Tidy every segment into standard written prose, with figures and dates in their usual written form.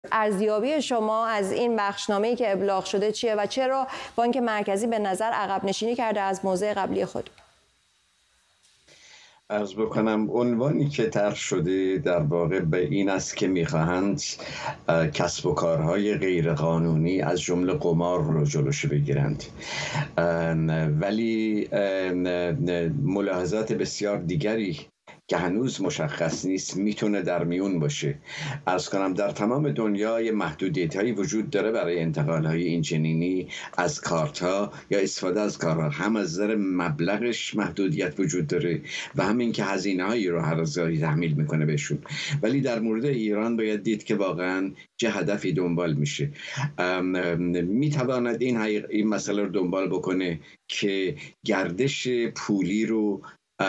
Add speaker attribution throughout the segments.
Speaker 1: ارزیابی شما از این بخشنامه‌ای که ابلاغ شده چیه و چرا بانک مرکزی به نظر عقب نشینی کرده از موضع قبلی خود؟
Speaker 2: عرض بکنم عنوانی که طرح شده در واقع به این است که میخواهند کسب و کارهای غیرقانونی از جمله قمار رو جلوش بگیرند، ولی ملاحظات بسیار دیگری که هنوز مشخص نیست میتونه در میون باشه. عرض کنم در تمام دنیای محدودیت‌هایی وجود داره برای انتقال‌های اینچنینی از کارت‌ها یا استفاده از کارها. هم از نظر مبلغش محدودیت وجود داره و همین که هزینه‌هایی رو هر روزی تحمیل میکنه بهشون. ولی در مورد ایران باید دید که واقعاً چه هدفی دنبال میشه. میتواند این مسئله رو دنبال بکنه که گردش پولی رو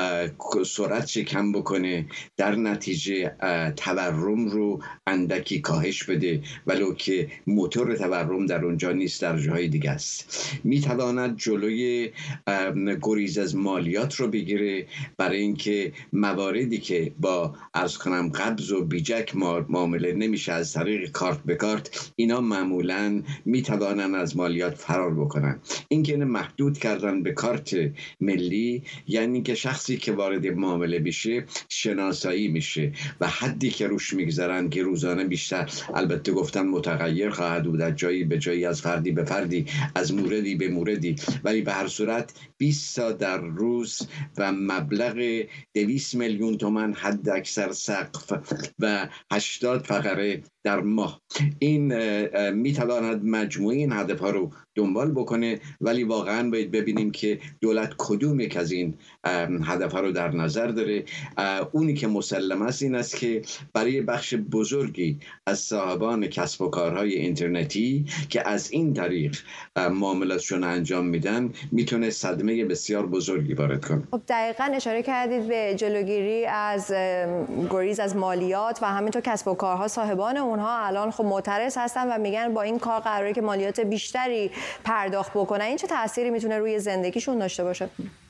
Speaker 2: سرعت کم بکنه، در نتیجه تورم رو اندکی کاهش بده، ولو که موتور تورم در اونجا نیست، در جاهای دیگه است. میتواند جلوی گریز از مالیات رو بگیره برای اینکه مواردی که با عرض کنم قبض و بیجک معامله نمیشه از طریق کارت به کارت، اینا معمولا میتوانن از مالیات فرار بکنن. این که محدود کردن به کارت ملی یعنی که شخصی که وارد معامله بشه شناسایی میشه و حدی که روش میگذارن که روزانه بیشتر، البته گفتن متغیر خواهد بود از جایی به جایی، از فردی به فردی، از موردی به موردی، ولی به هر صورت 20 تا در روز و مبلغ 200 میلیون تومان حد اکثر سقف و 80 فقره در ماه. این میتواند مجموعه این هدفها رو دنبال بکنه، ولی واقعا باید ببینیم که دولت کدوم یک از این هدفها رو در نظر داره. اونی که مسلم است این است که برای بخش بزرگی از صاحبان کسب و کارهای اینترنتی که از این طریق معاملاتشون انجام میدن میتونه صدمه بسیار بزرگی وارد کنه.
Speaker 1: خب دقیقاً اشاره کردید به جلوگیری از گریز از مالیات و همینطور کسب و کارها. صاحبان اونها الان خب معترض هستن و میگن با این کار قراره که مالیات بیشتری پرداخت بکنن. این چه تأثیری میتونه روی زندگیشون داشته باشه؟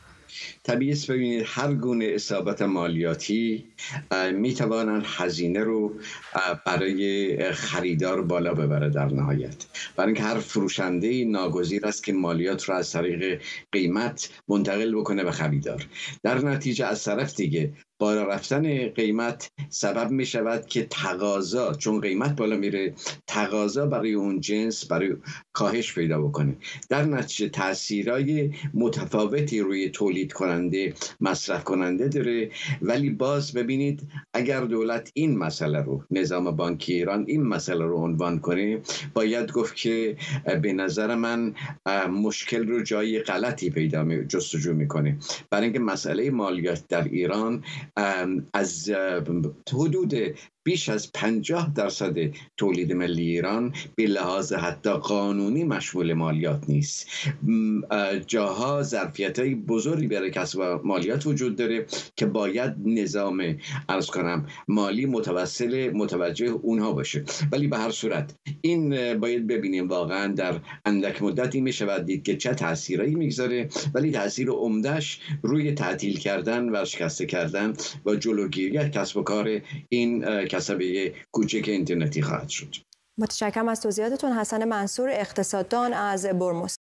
Speaker 2: طبیعی است. ببینید هر گونه اصابت مالیاتی میتوانند هزینه رو برای خریدار بالا ببره در نهایت، برای اینکه هر فروشنده ناگزیر است که مالیات رو از طریق قیمت منتقل بکنه به خریدار. در نتیجه از طرف دیگه بالا رفتن قیمت سبب می شود که تقاضا، چون قیمت بالا میره، تقاضا برای اون جنس برای کاهش پیدا بکنه. در نتیجه تاثیرای متفاوتی روی تولید کننده، مصرف کننده داره. ولی باز ببینید اگر دولت این مسئله رو، نظام بانکی ایران این مسئله رو عنوان کنه، باید گفت که به نظر من مشکل رو جای غلطی جستجو میکنه، برای اینکه مسئله مالیات در ایران از حدود بیش از 50% تولید ملی ایران به لحاظ حتی قانونی مشمول مالیات نیست. جاها ظرفیت‌های بزرگی برای کسب مالیات وجود داره که باید نظام عرض کنم مالی متوجه اونها باشه. ولی به هر صورت این باید ببینیم واقعا در اندک مدتی میشود دید که چه تأثیرایی میگذاره، ولی تأثیر عمده‌اش روی تعطیل کردن و شکسته کردن و جلوگیری از کسب و کار این کسب کوچک اینترنتی خواهد شد.
Speaker 1: متشکرم از توضیحاتتون. حسن منصور، اقتصاددان از برموس.